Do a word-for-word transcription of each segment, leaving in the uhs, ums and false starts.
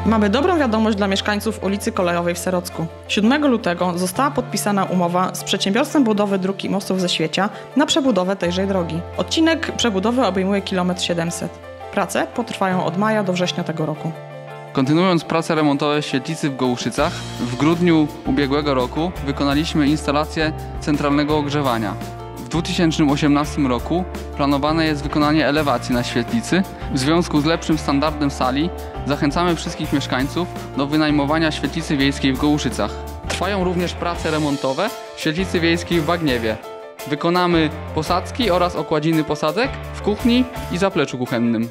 Mamy dobrą wiadomość dla mieszkańców ulicy Kolejowej w Serocku. siódmego lutego została podpisana umowa z Przedsiębiorstwem Budowy Dróg i Mostów ze Świecia na przebudowę tejże drogi. Odcinek przebudowy obejmuje kilometr siedemset. Prace potrwają od maja do września tego roku. Kontynuując prace remontowe świetlicy w Gołuszycach, w grudniu ubiegłego roku wykonaliśmy instalację centralnego ogrzewania. W dwa tysiące osiemnastym roku planowane jest wykonanie elewacji na świetlicy. W związku z lepszym standardem sali zachęcamy wszystkich mieszkańców do wynajmowania świetlicy wiejskiej w Gołuszycach. Trwają również prace remontowe świetlicy wiejskiej w Bagniewie. Wykonamy posadzki oraz okładziny posadzek w kuchni i zapleczu kuchennym.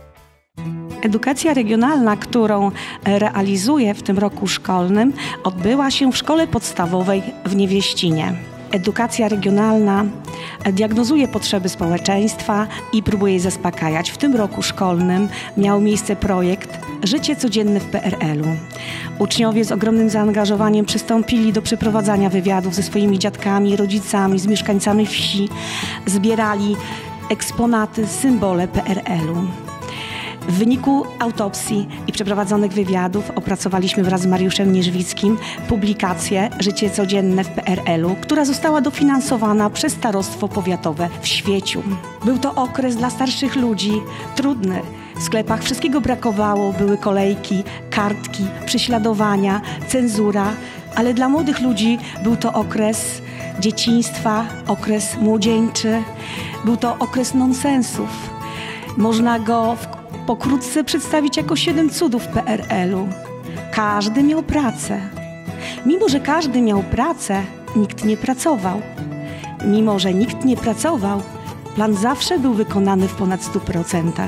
Edukacja regionalna, którą realizuję w tym roku szkolnym, odbyła się w szkole podstawowej w Niewieścinie. Edukacja regionalna diagnozuje potrzeby społeczeństwa i próbuje je zaspokajać. W tym roku szkolnym miał miejsce projekt Życie codzienne w P R L u. Uczniowie z ogromnym zaangażowaniem przystąpili do przeprowadzania wywiadów ze swoimi dziadkami, rodzicami, z mieszkańcami wsi. Zbierali eksponaty, symbole P R L u. W wyniku autopsji i przeprowadzonych wywiadów opracowaliśmy wraz z Mariuszem Nierzwickim publikację Życie codzienne w P R L u, która została dofinansowana przez Starostwo Powiatowe w Świeciu. Był to okres dla starszych ludzi trudny. W sklepach wszystkiego brakowało, były kolejki, kartki, prześladowania, cenzura, ale dla młodych ludzi był to okres dzieciństwa, okres młodzieńczy, był to okres nonsensów. Można go w pokrótce przedstawić jako siedem cudów P R L u. Każdy miał pracę. Mimo że każdy miał pracę, nikt nie pracował. Mimo że nikt nie pracował, plan zawsze był wykonany w ponad stu procentach.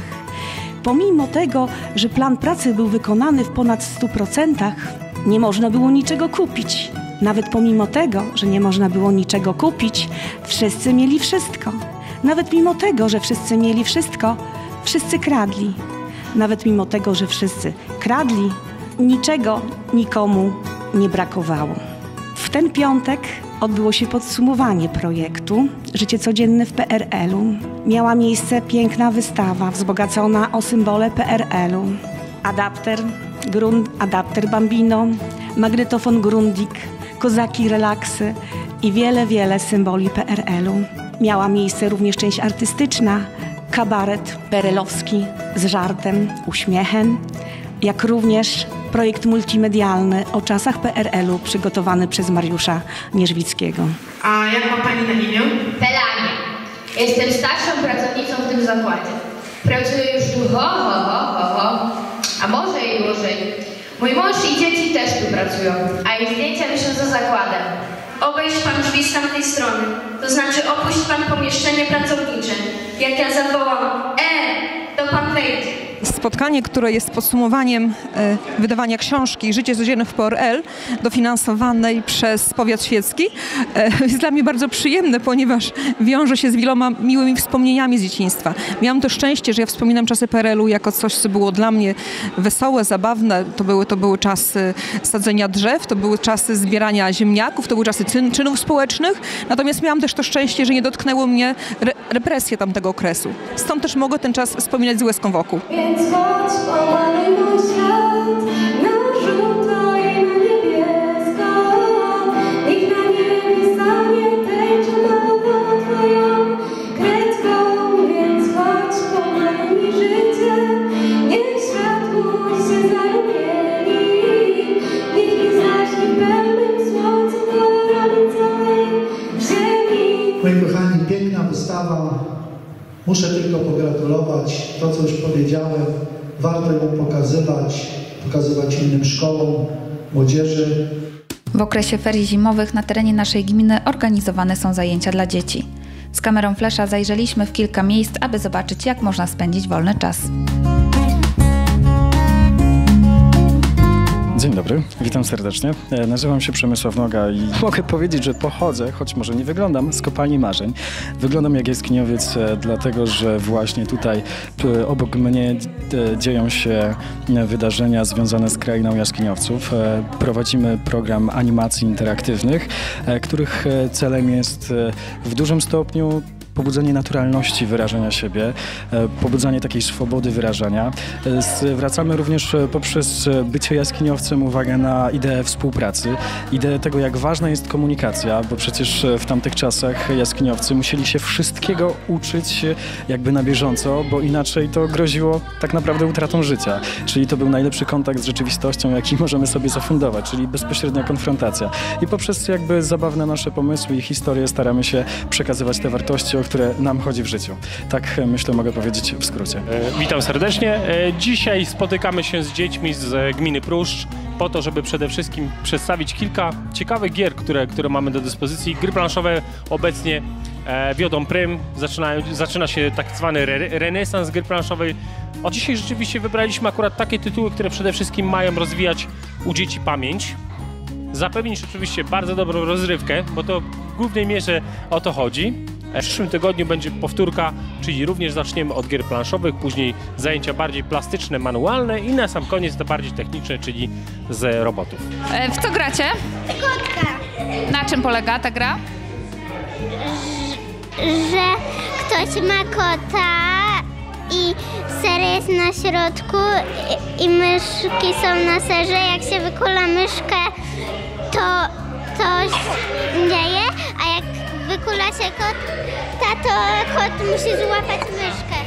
Pomimo tego, że plan pracy był wykonany w ponad stu procentach, nie można było niczego kupić. Nawet pomimo tego, że nie można było niczego kupić, wszyscy mieli wszystko. Nawet mimo tego, że wszyscy mieli wszystko, wszyscy kradli. Nawet mimo tego, że wszyscy kradli, niczego nikomu nie brakowało. W ten piątek odbyło się podsumowanie projektu Życie codzienne w P R L u. Miała miejsce piękna wystawa wzbogacona o symbole P R L u. Adapter, grund, adapter Bambino, magnetofon Grundig, kozaki relaksy i wiele, wiele symboli P R L u. Miała miejsce również część artystyczna, kabaret perelowski z żartem, uśmiechem, jak również projekt multimedialny o czasach P R L u przygotowany przez Mariusza Nierzwickiego. A jak ma Pani na imię? Pelanie. Jestem starszą pracownicą w tym zakładzie. Pracuję już tu ho, ho, ho, ho, ho, a może i dłużej. Mój mąż i dzieci też tu pracują, a ich zdjęcia wiszą za zakładem. Obejdź pan drzwi z tamtej strony, to znaczy opuść pan pomieszczenie pracownicze. Jak ja zawołam E, to pan wejdzie. Spotkanie, które jest podsumowaniem e, wydawania książki Życie codzienne w P R L, dofinansowanej przez Powiat Świecki, e, jest dla mnie bardzo przyjemne, ponieważ wiąże się z wieloma miłymi wspomnieniami z dzieciństwa. Miałam to szczęście, że ja wspominam czasy P R L u jako coś, co było dla mnie wesołe, zabawne. To były, to były czasy sadzenia drzew, to były czasy zbierania ziemniaków, to były czasy czyn, czynów społecznych. Natomiast miałam też to szczęście, że nie dotknęło mnie re, represje tamtego okresu. Stąd też mogę ten czas wspominać z łezką wokół. Więc chodź, pomaluj mój świat na żółto i na niebiesko. Niech na niebie stanie tęczę malowaną twoją kredką. Więc chodź, pomaluj mi życie, niech światło się zarumieni. Niech nie zaśnie pełnym słońcem kolorami całej ziemi. Moi kochani, piękna wystawa. Muszę tylko pogratulować. To, co już powiedziałem, warto ją pokazywać, pokazywać innym szkołom, młodzieży. W okresie ferii zimowych na terenie naszej gminy organizowane są zajęcia dla dzieci. Z kamerą Flesza zajrzeliśmy w kilka miejsc, aby zobaczyć, jak można spędzić wolny czas. Dzień dobry, witam serdecznie. Nazywam się Przemysław Noga i mogę powiedzieć, że pochodzę, choć może nie wyglądam, z kopalni marzeń. Wyglądam jak jaskiniowiec, dlatego że właśnie tutaj obok mnie dzieją się wydarzenia związane z krainą jaskiniowców. Prowadzimy program animacji interaktywnych, których celem jest w dużym stopniu pobudzenie naturalności wyrażania siebie, pobudzanie takiej swobody wyrażania. Zwracamy również poprzez bycie jaskiniowcem uwagę na ideę współpracy, ideę tego, jak ważna jest komunikacja, bo przecież w tamtych czasach jaskiniowcy musieli się wszystkiego uczyć jakby na bieżąco, bo inaczej to groziło tak naprawdę utratą życia. Czyli to był najlepszy kontakt z rzeczywistością, jaki możemy sobie zafundować, czyli bezpośrednia konfrontacja. I poprzez jakby zabawne nasze pomysły i historie staramy się przekazywać te wartości, o które nam chodzi w życiu. Tak myślę, mogę powiedzieć w skrócie. E, witam serdecznie. E, dzisiaj spotykamy się z dziećmi z gminy Pruszcz po to, żeby przede wszystkim przedstawić kilka ciekawych gier, które, które mamy do dyspozycji. Gry planszowe obecnie e, wiodą prym, zaczynają, zaczyna się tak zwany re, renesans gry planszowej. O dzisiaj rzeczywiście wybraliśmy akurat takie tytuły, które przede wszystkim mają rozwijać u dzieci pamięć, zapewnić oczywiście bardzo dobrą rozrywkę, bo to w głównej mierze o to chodzi. W przyszłym tygodniu będzie powtórka, czyli również zaczniemy od gier planszowych, później zajęcia bardziej plastyczne, manualne i na sam koniec to bardziej techniczne, czyli z robotów. E, w co gracie? Kotka. Na czym polega ta gra? Że ktoś ma kota i ser jest na środku i, i myszki są na serze. Jak się wykula myszkę, to coś dzieje, a jak wykula się kot, to kot musi złapać myszkę.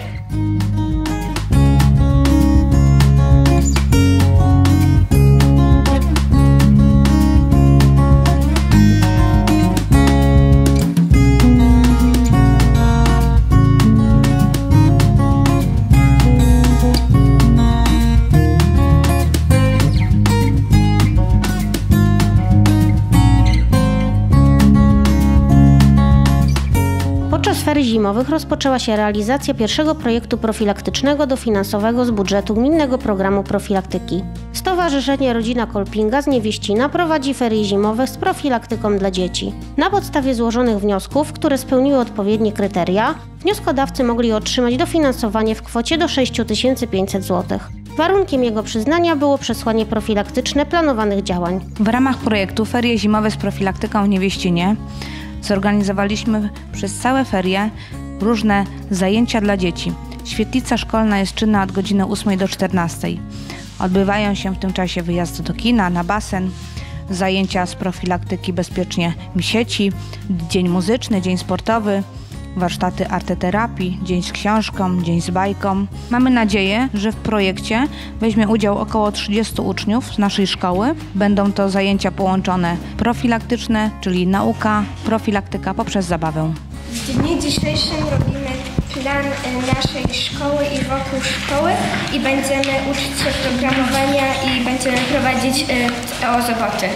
Podczas ferii zimowych rozpoczęła się realizacja pierwszego projektu profilaktycznego dofinansowego z budżetu Gminnego Programu Profilaktyki. Stowarzyszenie Rodzina Kolpinga z Niewieścina prowadzi ferie zimowe z profilaktyką dla dzieci. Na podstawie złożonych wniosków, które spełniły odpowiednie kryteria, wnioskodawcy mogli otrzymać dofinansowanie w kwocie do sześć tysięcy pięćset złotych. Warunkiem jego przyznania było przesłanie profilaktyczne planowanych działań. W ramach projektu Ferie zimowe z profilaktyką w Niewieścinie zorganizowaliśmy przez całe ferie różne zajęcia dla dzieci. Świetlica szkolna jest czynna od godziny ósmej do czternastej. Odbywają się w tym czasie wyjazdy do kina, na basen, zajęcia z profilaktyki bezpiecznie w sieci, dzień muzyczny, dzień sportowy, warsztaty arteterapii, dzień z książką, dzień z bajką. Mamy nadzieję, że w projekcie weźmie udział około trzydziestu uczniów z naszej szkoły. Będą to zajęcia połączone profilaktyczne, czyli nauka, profilaktyka poprzez zabawę. W dniu dzisiejszym robimy plan naszej szkoły i wokół szkoły i będziemy uczyć się programowania i będziemy prowadzić o zawody.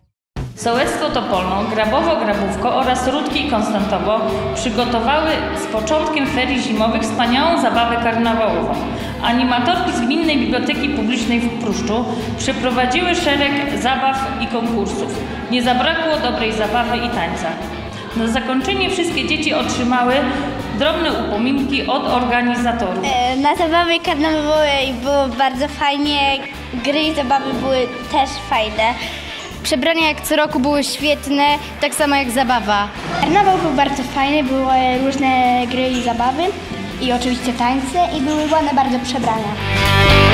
Sołectwo Topolno, Grabowo-Grabówko oraz Rudki i Konstantowo przygotowały z początkiem ferii zimowych wspaniałą zabawę karnawałową. Animatorki z Gminnej Biblioteki Publicznej w Pruszczu przeprowadziły szereg zabaw i konkursów. Nie zabrakło dobrej zabawy i tańca. Na zakończenie wszystkie dzieci otrzymały drobne upominki od organizatorów. Na zabawie karnawałowej było bardzo fajnie, gry i zabawy były też fajne. Przebrania jak co roku były świetne, tak samo jak zabawa. Karnawał był bardzo fajny, były różne gry i zabawy i oczywiście tańce i były ładne bardzo przebrania.